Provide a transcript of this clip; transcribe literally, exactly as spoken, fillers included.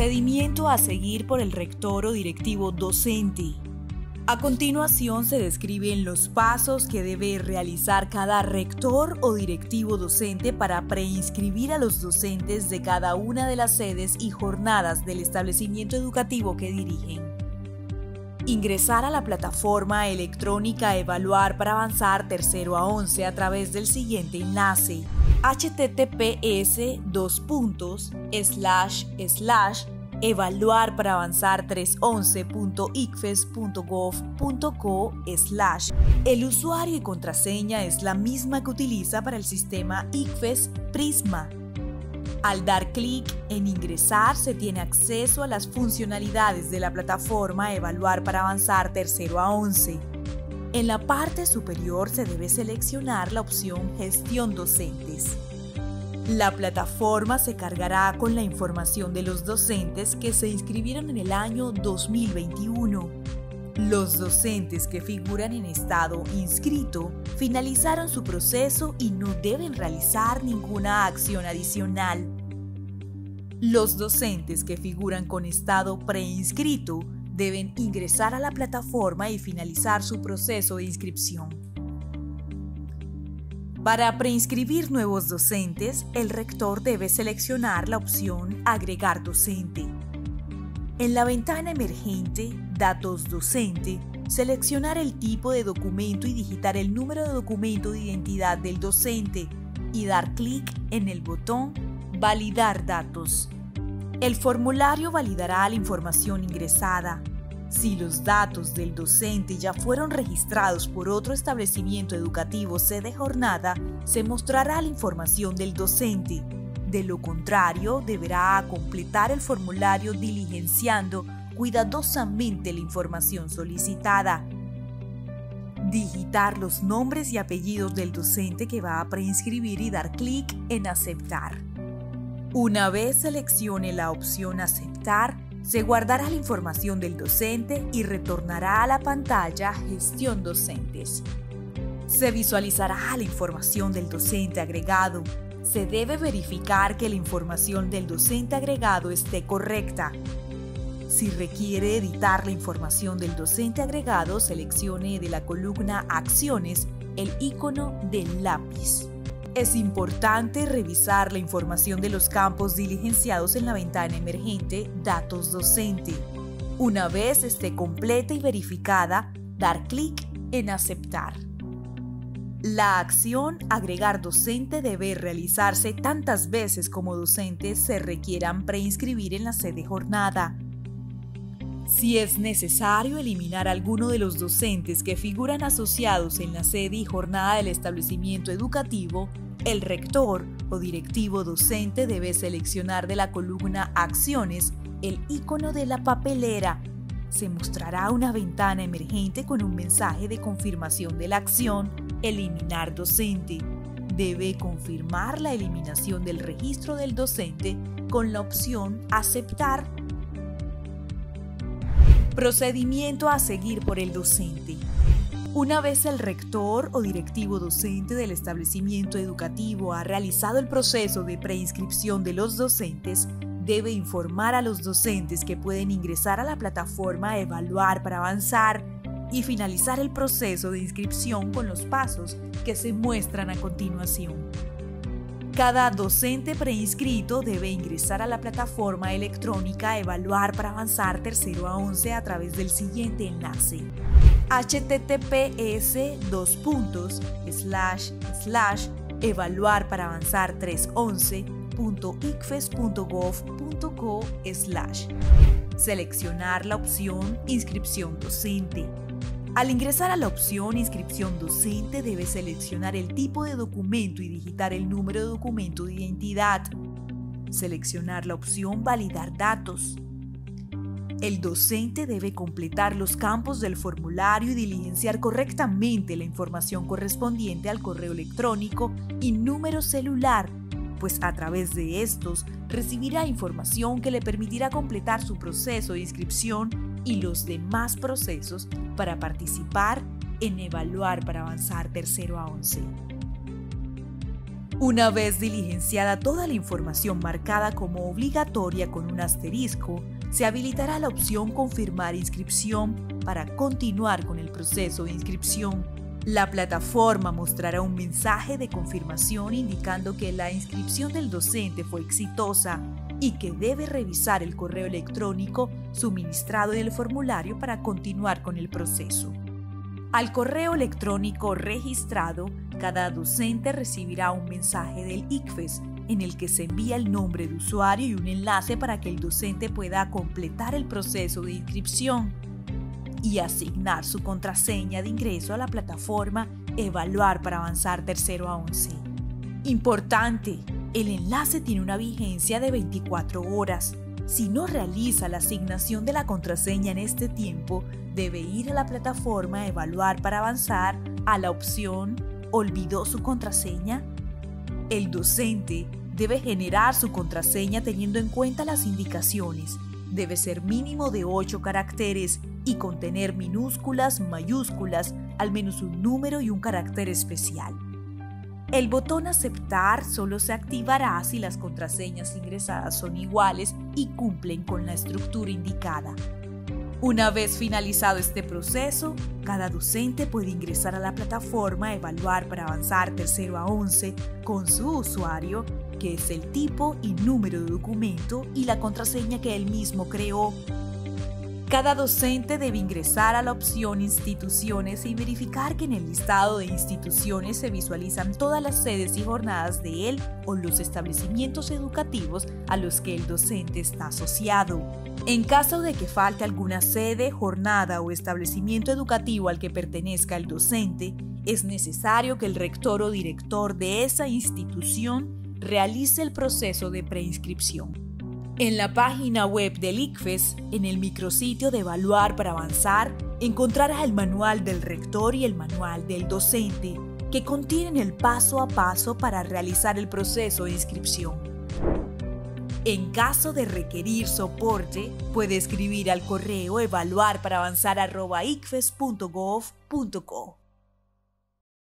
Procedimiento a seguir por el rector o directivo docente. A continuación se describen los pasos que debe realizar cada rector o directivo docente para preinscribir a los docentes de cada una de las sedes y jornadas del establecimiento educativo que dirigen. Ingresar a la plataforma electrónica Evaluar para Avanzar tercero a once a través del siguiente enlace: https dos puntos slash slash evaluar para avanzar trescientos once punto icfes punto gov punto co slash. El usuario y contraseña es la misma que utiliza para el sistema ICFES Prisma. Al dar clic en ingresar se tiene acceso a las funcionalidades de la plataforma Evaluar para Avanzar tercero a once. En la parte superior se debe seleccionar la opción Gestión Docentes. La plataforma se cargará con la información de los docentes que se inscribieron en el año dos mil veintiuno. Los docentes que figuran en estado inscrito finalizaron su proceso y no deben realizar ninguna acción adicional. Los docentes que figuran con estado preinscrito deben ingresar a la plataforma y finalizar su proceso de inscripción. Para preinscribir nuevos docentes, el rector debe seleccionar la opción Agregar docente. En la ventana emergente Datos docente, seleccionar el tipo de documento y digitar el número de documento de identidad del docente y dar clic en el botón Validar datos. El formulario validará la información ingresada. Si los datos del docente ya fueron registrados por otro establecimiento educativo sede jornada, se mostrará la información del docente. De lo contrario, deberá completar el formulario diligenciando cuidadosamente la información solicitada. Digitar los nombres y apellidos del docente que va a preinscribir y dar clic en Aceptar. Una vez seleccione la opción Aceptar, se guardará la información del docente y retornará a la pantalla Gestión Docentes. Se visualizará la información del docente agregado. Se debe verificar que la información del docente agregado esté correcta. Si requiere editar la información del docente agregado, seleccione de la columna Acciones el icono del lápiz. Es importante revisar la información de los campos diligenciados en la ventana emergente Datos docente. Una vez esté completa y verificada, dar clic en Aceptar. La acción Agregar docente debe realizarse tantas veces como docentes se requieran preinscribir en la sede jornada. Si es necesario eliminar alguno de los docentes que figuran asociados en la sede y jornada del establecimiento educativo, el rector o directivo docente debe seleccionar de la columna Acciones el icono de la papelera. Se mostrará una ventana emergente con un mensaje de confirmación de la acción Eliminar docente. Debe confirmar la eliminación del registro del docente con la opción Aceptar. Procedimiento a seguir por el docente. Una vez el rector o directivo docente del establecimiento educativo ha realizado el proceso de preinscripción de los docentes, debe informar a los docentes que pueden ingresar a la plataforma Evaluar para Avanzar y finalizar el proceso de inscripción con los pasos que se muestran a continuación. Cada docente preinscrito debe ingresar a la plataforma electrónica Evaluar para Avanzar tercero a once a través del siguiente enlace: https dos puntos slash slash evaluar para avanzar trescientos once punto icfes punto gov punto co slash. Seleccionar la opción Inscripción docente. Al ingresar a la opción Inscripción docente debe seleccionar el tipo de documento y digitar el número de documento de identidad. Seleccionar la opción Validar datos. El docente debe completar los campos del formulario y diligenciar correctamente la información correspondiente al correo electrónico y número celular, pues a través de estos recibirá información que le permitirá completar su proceso de inscripción y los demás procesos para participar en Evaluar para Avanzar tercero a once. Una vez diligenciada toda la información marcada como obligatoria con un asterisco, se habilitará la opción Confirmar inscripción para continuar con el proceso de inscripción. La plataforma mostrará un mensaje de confirmación indicando que la inscripción del docente fue exitosa y que debe revisar el correo electrónico suministrado en el formulario para continuar con el proceso. Al correo electrónico registrado, cada docente recibirá un mensaje del I C F E S en el que se envía el nombre de usuario y un enlace para que el docente pueda completar el proceso de inscripción y asignar su contraseña de ingreso a la plataforma Evaluar para avanzar tercero a once. Importante, el enlace tiene una vigencia de veinticuatro horas. Si no realiza la asignación de la contraseña en este tiempo, debe ir a la plataforma Evaluar para avanzar a la opción ¿Olvidó su contraseña? El docente debe generar su contraseña teniendo en cuenta las indicaciones. Debe ser mínimo de ocho caracteres y contener minúsculas, mayúsculas, al menos un número y un carácter especial. El botón Aceptar solo se activará si las contraseñas ingresadas son iguales y cumplen con la estructura indicada. Una vez finalizado este proceso, cada docente puede ingresar a la plataforma Evaluar para avanzar tercero a once con su usuario, que es el tipo y número de documento y la contraseña que él mismo creó. Cada docente debe ingresar a la opción Instituciones y verificar que en el listado de instituciones se visualizan todas las sedes y jornadas de él o los establecimientos educativos a los que el docente está asociado. En caso de que falte alguna sede, jornada o establecimiento educativo al que pertenezca el docente, es necesario que el rector o director de esa institución realice el proceso de preinscripción. En la página web del I C F E S, en el micrositio de Evaluar para avanzar, encontrarás el manual del rector y el manual del docente, que contienen el paso a paso para realizar el proceso de inscripción. En caso de requerir soporte, puede escribir al correo evaluar para avanzar arroba i c f e s punto gov punto co.